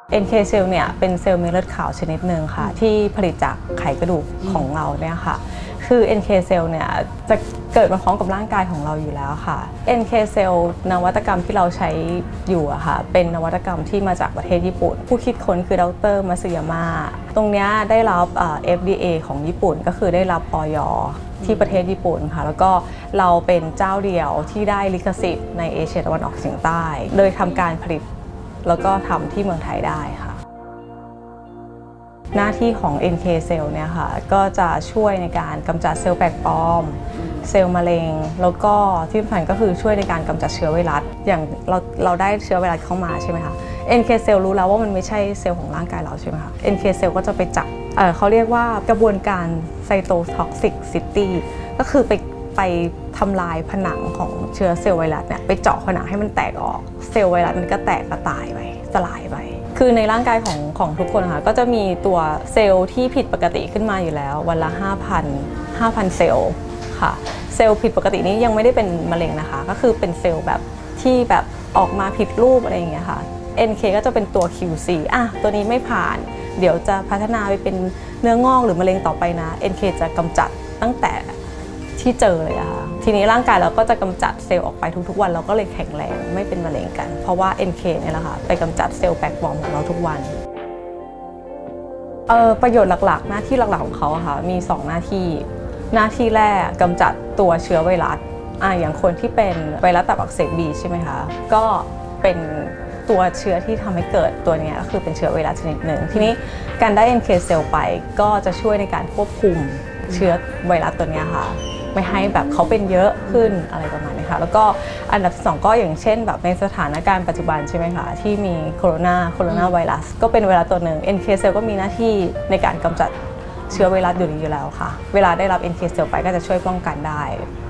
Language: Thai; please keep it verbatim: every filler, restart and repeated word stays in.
เอ็น เค เซลล์เนี่ยเป็นเซลล์เม็ดเลือดขาวชนิดหนึ่งค่ะที่ผลิตจากไขกระดูกของเราเนี่ยค่ะคือ เอ็น เค เซลล์เนี่ยจะเกิดมาพร้อมกับร่างกายของเราอยู่แล้วค่ะ เอ็น เค เซลล์นวัตกรรมที่เราใช้อยู่อะค่ะเป็นนวัตกรรมที่มาจากประเทศญี่ปุ่นผู้คิดค้นคือดรมัตสึยามะตรงนี้ได้รับ เอฟ ดี เอ ของญี่ปุ่นก็คือได้รับอย.ที่ประเทศญี่ปุ่นค่ะแล้วก็เราเป็นเจ้าเดียวที่ได้ลิขสิทธิ์ในเอเชียตะวันออกเฉียงใต้โดยทำการผลิตแล้วก็ทำที่เมืองไทยได้ค่ะหน้าที่ของ เอ็น เค เซลล์เนี่ยค่ะก็จะช่วยในการกำจัดเซลล์แปลกปลอมเซลล์มะเร็งแล้วก็ที่สำคัญก็คือช่วยในการกำจัดเชื้อไวรัสอย่างเราเราได้เชื้อไวรัสเข้ามาใช่ไหมคะ เอ็น เค เซลล์รู้แล้วว่ามันไม่ใช่เซลล์ของร่างกายเราใช่ไหมคะ เอ็น เค เซลล์ก็จะไปจับ เอ่อเขาเรียกว่ากระบวนการไซโตท็อกซิกซิตี้ก็คือไปไปทำลายผนังของเชื้อเซลล์ไวรัสเนี่ยไปเจาะผนังให้มันแตกออกเซลล์ไวรัสมันก็แตกกระตายไปสลายไปคือในร่างกายของของทุกคนค่ะก็จะมีตัวเซลล์ที่ผิดปกติขึ้นมาอยู่แล้ววันละ ห้าพัน ห้าพัน เซลล์ค่ะเซลล์ผิดปกตินี้ยังไม่ได้เป็นมะเร็งนะคะก็คือเป็นเซลล์แบบที่แบบออกมาผิดรูปอะไรอย่างเงี้ยค่ะ เอ็น เค ก็จะเป็นตัว คิว ซี อ่ะตัวนี้ไม่ผ่านเดี๋ยวจะพัฒนาไปเป็นเนื้องอกหรือมะเร็งต่อไปนะ เอ็น เค จะกำจัดตั้งแต่ที่เจอเลยอะค่ะทีนี้ร่างกายเราก็จะกำจัดเซลล์ออกไปทุกๆวันเราก็เลยแข็งแรงไม่เป็นมะเร็งกันเพราะว่า เอ็น เค เนี่ยแหละค่ะไปกำจัดเซลล์แปลกปลอมของเราทุกวันเออประโยชน์หลักๆหน้าที่หลักๆของเขาอะค่ะมีสองหน้าที่หน้าที่แรกกำจัดตัวเชื้อไวรัสอ่ะอย่างคนที่เป็นไวรัสตับอักเสบบีใช่ไหมคะก็เป็นตัวเชื้อที่ทำให้เกิดตัวนี้ก็คือเป็นเชื้อไวรัสชนิดหนึ่งทีนี้การได้ เอ็น เค เซลล์ไปก็จะช่วยในการควบคุมเชื้อไวรัสตัวนี้ค่ะไม่ให้แบบเขาเป็นเยอะขึ้นอะไรประมาณนี้ค่ะแล้วก็อันดับสองก็อย่างเช่นแบบในสถานการณ์ปัจจุบันใช่ไหมคะที่มีโคโรนาโคโรนาไวรัสก็เป็นไวรัสตัวหนึ่ง เอ็น เค เซลล์ก็มีหน้าที่ในการกำจัดเชื้อไวรัสอยู่นี้อยู่แล้วค่ะเวลาได้รับ เอ็น เค เซลล์ไปก็จะช่วยป้องกันได้